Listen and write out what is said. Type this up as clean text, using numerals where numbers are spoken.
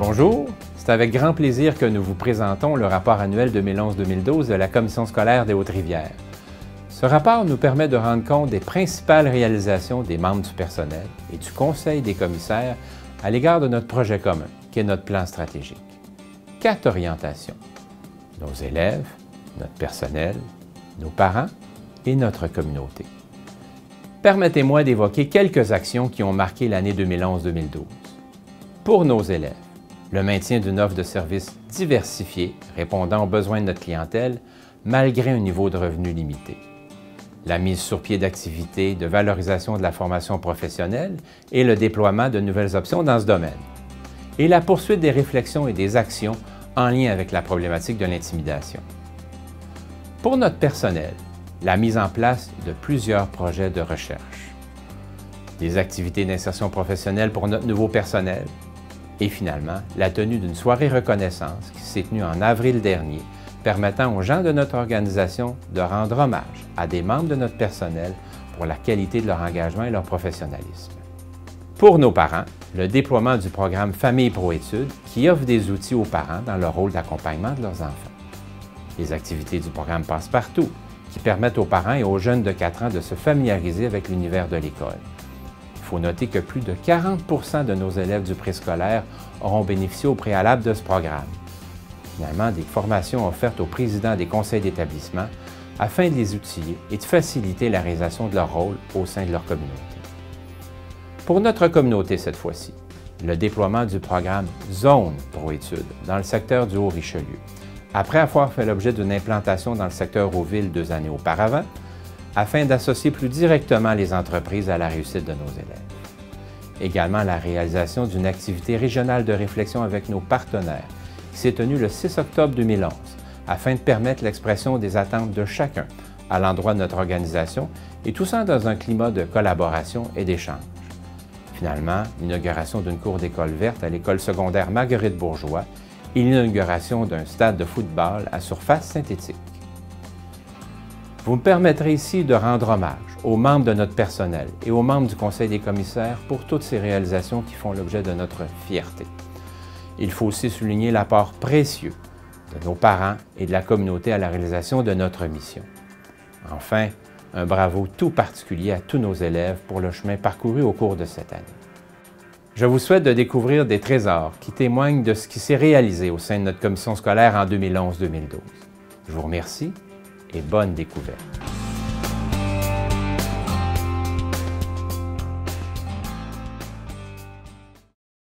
Bonjour, c'est avec grand plaisir que nous vous présentons le rapport annuel 2011-2012 de la Commission scolaire des Hautes-Rivières. Ce rapport nous permet de rendre compte des principales réalisations des membres du personnel et du Conseil des commissaires à l'égard de notre projet commun, qui est notre plan stratégique. 4 orientations: nos élèves, notre personnel, nos parents et notre communauté. Permettez-moi d'évoquer quelques actions qui ont marqué l'année 2011-2012. Pour nos élèves, le maintien d'une offre de services diversifiée répondant aux besoins de notre clientèle malgré un niveau de revenu limité. La mise sur pied d'activités de valorisation de la formation professionnelle et le déploiement de nouvelles options dans ce domaine. Et la poursuite des réflexions et des actions en lien avec la problématique de l'intimidation. Pour notre personnel, la mise en place de plusieurs projets de recherche, des activités d'insertion professionnelle pour notre nouveau personnel et finalement la tenue d'une soirée reconnaissance qui s'est tenue en avril dernier, permettant aux gens de notre organisation de rendre hommage à des membres de notre personnel pour la qualité de leur engagement et leur professionnalisme. Pour nos parents, le déploiement du programme Famille Pro-Études qui offre des outils aux parents dans leur rôle d'accompagnement de leurs enfants. Les activités du programme Passe-Partout qui permettent aux parents et aux jeunes de 4 ans de se familiariser avec l'univers de l'école. Il faut noter que plus de 40% de nos élèves du préscolaire auront bénéficié au préalable de ce programme. Finalement, des formations offertes aux présidents des conseils d'établissement afin de les outiller et de faciliter la réalisation de leur rôle au sein de leur communauté. Pour notre communauté cette fois-ci, le déploiement du programme Zone Pro-Études dans le secteur du Haut-Richelieu, après avoir fait l'objet d'une implantation dans le secteur Hauteville 2 années auparavant, afin d'associer plus directement les entreprises à la réussite de nos élèves. Également la réalisation d'une activité régionale de réflexion avec nos partenaires, qui s'est tenue le 6 octobre 2011, afin de permettre l'expression des attentes de chacun à l'endroit de notre organisation, et tout ça dans un climat de collaboration et d'échange. Finalement, l'inauguration d'une cour d'école verte à l'école secondaire Marguerite Bourgeois et l'inauguration d'un stade de football à surface synthétique. Vous me permettrez ici de rendre hommage aux membres de notre personnel et aux membres du Conseil des commissaires pour toutes ces réalisations qui font l'objet de notre fierté. Il faut aussi souligner l'apport précieux de nos parents et de la communauté à la réalisation de notre mission. Enfin, un bravo tout particulier à tous nos élèves pour le chemin parcouru au cours de cette année. Je vous souhaite de découvrir des trésors qui témoignent de ce qui s'est réalisé au sein de notre commission scolaire en 2011-2012. Je vous remercie et bonne découverte.